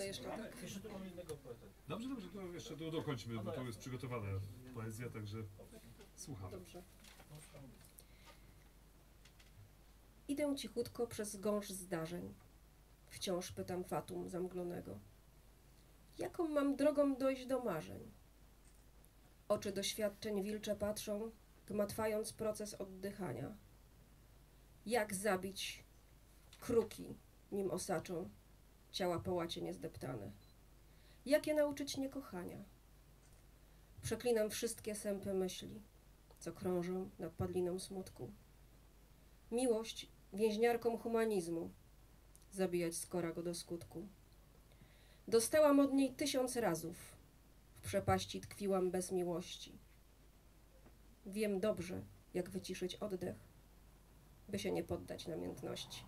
jeszcze, tak? Jeszcze tu mam innego poetę. Dobrze, dobrze, to jeszcze to dokończmy, bo to jest przygotowana poezja, także słucham. Dobrze. Idę cichutko przez gąszcz zdarzeń. Wciąż pytam fatum zamglonego. Jaką mam drogą dojść do marzeń? Oczy doświadczeń wilcze patrzą, gmatwając proces oddychania. Jak zabić kruki, nim osaczą ciała połacie niezdeptane? Jak je nauczyć niekochania? Przeklinam wszystkie sępy myśli, co krążą nad padliną smutku. Miłość więźniarką humanizmu, zabijać skora go do skutku. Dostałam od niej 1000 razów, w przepaści tkwiłam bez miłości. Wiem dobrze, jak wyciszyć oddech, by się nie poddać namiętności.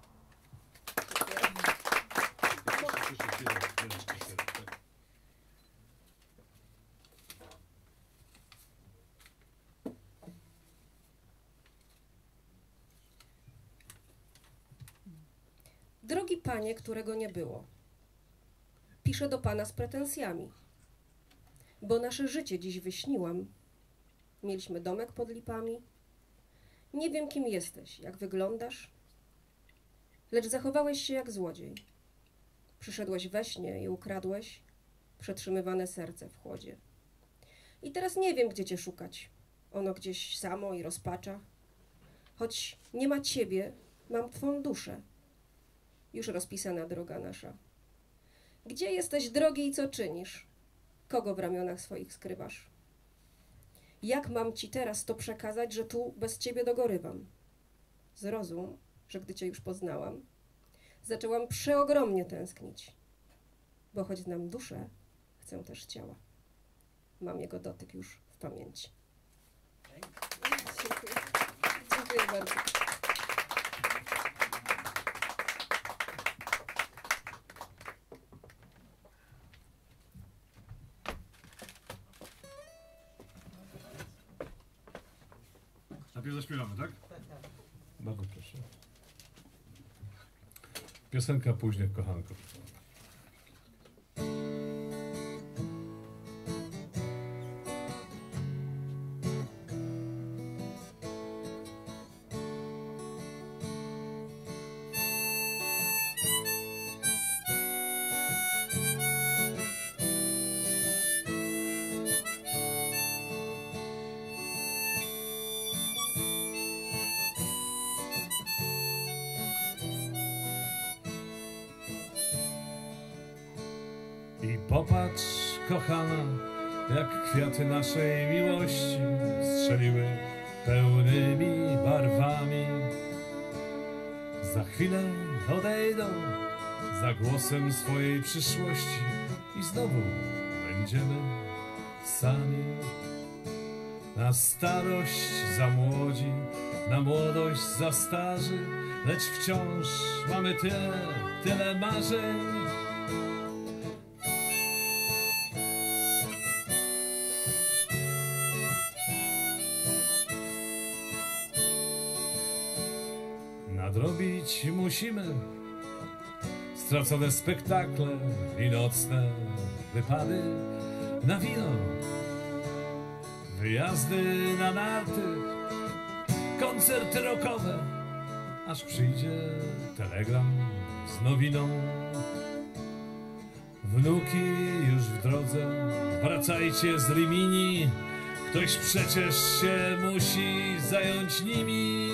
Drogi panie, którego nie było, piszę do pana z pretensjami, bo nasze życie dziś wyśniłam. Mieliśmy domek pod lipami. Nie wiem, kim jesteś, jak wyglądasz, lecz zachowałeś się jak złodziej. Przyszedłeś we śnie i ukradłeś przetrzymywane serce w chłodzie. I teraz nie wiem, gdzie cię szukać. Ono gdzieś samo i rozpacza. Choć nie ma ciebie, mam twą duszę. Już rozpisana droga nasza. Gdzie jesteś, drogi, i co czynisz? Kogo w ramionach swoich skrywasz? Jak mam ci teraz to przekazać, że tu bez ciebie dogorywam? Zrozum, że gdy cię już poznałam, zaczęłam przeogromnie tęsknić, bo choć znam duszę, chcę też ciała. Mam jego dotyk już w pamięci. Dziękuję. Dziękuję bardzo. Najpierw zaśpiewamy, tak? Bardzo proszę. Piosenka Późnych kochanków. I popatrz, kochana, jak kwiaty naszej miłości strzeliły pełnymi barwami. Za chwilę odejdą za głosem swojej przyszłości i znowu będziemy sami. Na starość za młodzi, na młodość za starzy, lecz wciąż mamy tyle marzeń. Nadrobić musimy stracone spektakle i nocne wypady na wino, wyjazdy na narty, koncerty rockowe, aż przyjdzie telegram z nowiną. Wnuki już w drodze, wracajcie z Rimini, ktoś przecież się musi zająć nimi.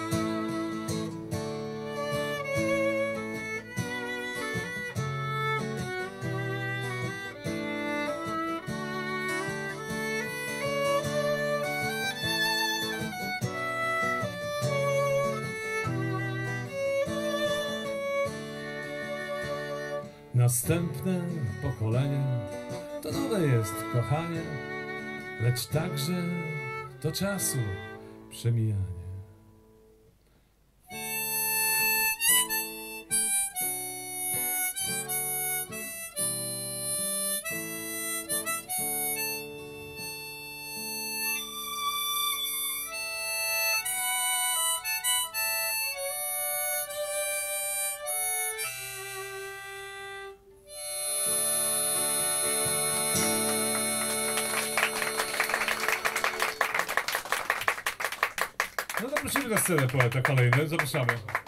Następne pokolenie to nowe jest kochanie, lecz także to czasu przemijanie. No to prosimy na scenę poeta kolejny, zapraszamy.